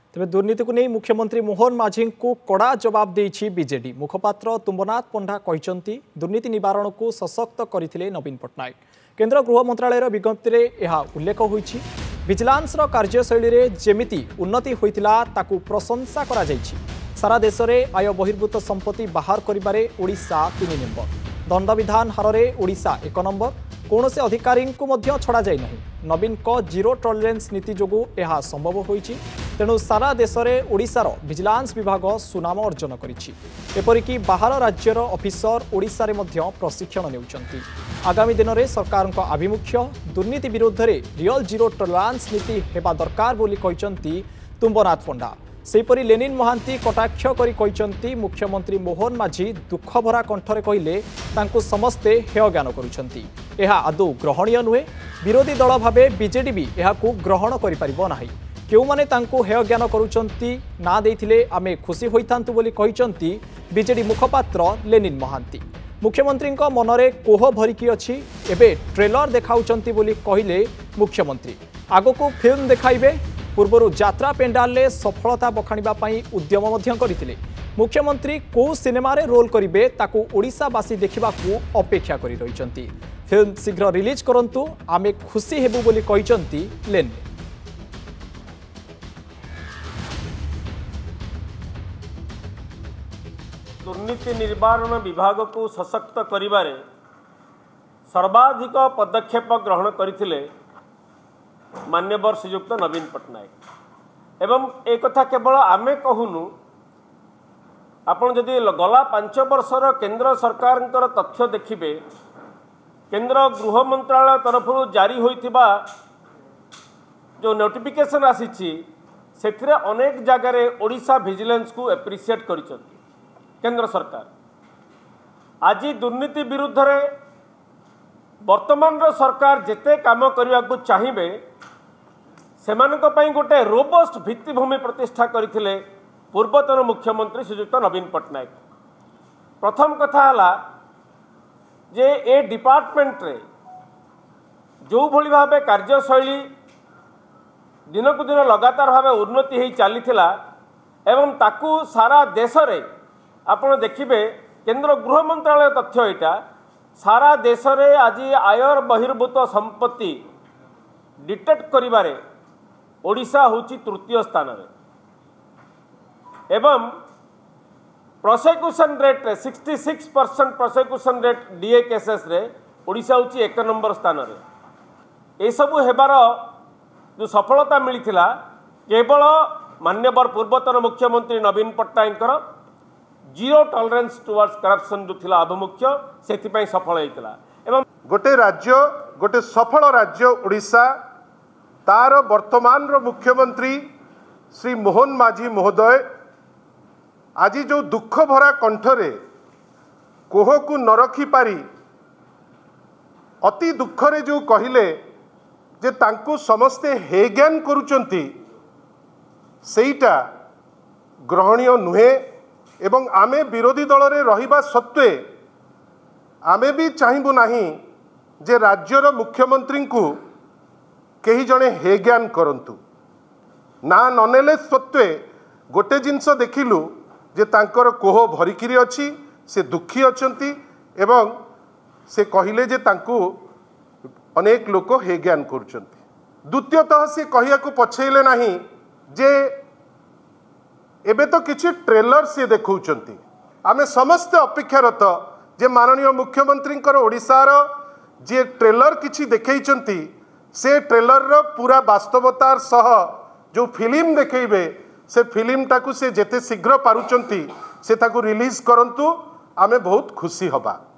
तेज दुर्नीति को नहीं मुख्यमंत्री मोहन माझी को कड़ा जवाब देछि बीजेडी। मुखपात्र तुंबनाथ पंडा कहते दुर्नीति निवारण को सशक्त करथिले नवीन पट्टनायक। केंद्र गृह मंत्रालय विज्ञप्ति में यह उल्लेख होइछि। विजिलेंस कार्यशैली रे जेमिति उन्नति होइतिला ताकू प्रशंसा करा जाइछि। सारा देश में आय बहिर्भूत संपत्ति बाहर करिबारे ओडिशा 3 नंबर, दंड विधान हार में ओडिशा 1 नंबर, कौन से अधिकारी को मध्य छड़ा जाए नहीं। नवीन को जीरो टॉलरेंस नीति जोगु यह संभव होइछि। तेणु सारा देश में ओडिशार विजिलेंस विभाग सुनाम अर्जन करिछि। एपरिकी बाहर राज्यर ऑफिसर ओडिशा रे मध्य प्रशिक्षण नेउचंती। आगामी दिन में सरकार आभिमुख्य दुर्नीति विरुद्ध रे रियल जीरो टॉलरेंस नीति हेबा दरकार बोली कहचंती तुंबनाथ पंडा। सेपरी लेनिन महांती कटाक्ष करी कहचंती मुख्यमंत्री मोहन माझी दुख भरा कंठरे कहिले तांकु समस्ते हेय ज्ञान करुछंती। यह आदौ ग्रहणीय नुहे। विरोधी दल भावे बीजेडी भी यहाकू ग्रहण करि परिबो नाही। केउ माने तांकु हेय ज्ञान करुछंती ना देथिले आमे खुशी होइतांतु बोली कहचंती बीजेडी मुखपात्र लेनिन महांती। मुख्यमंत्री मनरे कोह भरिकी अछि। एबे ट्रेलर देखाउचंती बोली कहिले मुख्यमंत्री। आगको फिल्म देखाइबे। पूर्वर यात्रा पेंडाल में सफलता बखाणिबा पई उद्यम मध्य करथिले। मुख्यमंत्री को सिनेमा रे रोल करिवे ताकू ओडिशावासी देखिबाकू अपेक्षा करि रहिचंती। फिल्म शीघ्र रिलीज करंतु आमे खुशी हेबु बोली कहिचंती लेन। दुर्नीति निवारण विभाग को सशक्त करिबारे सर्वाधिक पदक्षेप ग्रहण करथिले मान्यवर श्रीयुक्त नवीन पट्टनायक। एवं एक कथा केवल आमे कहूनु, आपण जदि गला 5 वर्षर केंद्र सरकार तथ्य देखिबे, केंद्र गृह मंत्रालय तरफ जारी होइथिबा जो नोटिफिकेशन आसीछि सेथिरे अनेक जगह रे ओडिशा विजिलेंस को एप्रिशिएट करिसथि केंद्र सरकार। आज दुर्नीति विरुद्ध रे वर्तमान सरकार जेते काम करने को चाहिए सेमानक पई गोटे रोबस्ट भित्तिभूमि प्रतिष्ठा करथिले पूर्वतन मुख्यमंत्री श्रीयुक्त नवीन पट्टनायक। प्रथम कथा हला जे ए डिपार्टमेंट रे जो भली भावे कार्यशैली दिन को दिन लगातार भावे उन्नति हो चली एवं ताकू सारा देश रे आपण देखिबे केंद्र गृह मंत्रालय तथ्य एटा सारा देश रे आज आयर बहिर्भूत संपत्ति डिटेक्ट करिबारे ओडिशा होची तृतीय स्थान रे एवं प्रोसिक्यूशन रेट रे 66% प्रोसिक्यूशन रेट डीए केसेस रे ओडिशा होची 1 नंबर स्थान रे। ए सबु हेबार जो सफलता मिलिथिला केवल मान्यवर पूर्वतन मुख्यमंत्री Naveen Pattnaik zero tolerance towards corruption जो थिला अभिमुख्य सेथिपई सफल होइतिला। एवं गोटे राज्य गोटे सफल राज्य ओडिशा तार वर्तमान मुख्यमंत्री श्री मोहन माझी महोदय आज जो दुख भरा कंठरे कोह को न रखी पारी अति दुखरे जो कहिले जे तांको समस्ते हे ज्ञान करुचंती सेईटा ग्रहणीय नुहे। एवं आमे विरोधी दल रे रहिबा सत्वे आमे भी चाहिबु नाही जे राज्यर मुख्यमंत्री को कहीं जड़े हे ज्ञान करंतु ना ननेले सत्वे गोटे जिनस देखिलु जे तांकर कोह भरिकिरी अछि, से दुखी अछंती एवं से कहिले जे तांकु अनेक लोक हे ज्ञान करुचंती। द्वितीयतः से कहिया को पछैले नाही जे एबे तो किछि ट्रेलर से देखौचंती। आमे समस्त अपेक्षारत जे माननीय मुख्यमंत्री ओडिशार जे ट्रेलर किछि देखैचंती से ट्रेलर रो पूरा वास्तवतार सह जो फिल्म देखेबे से फिल्म टाकू से जेते शीघ्र पारुचंती से ताकू रिलीज करंतु आमे बहुत खुशी हबा।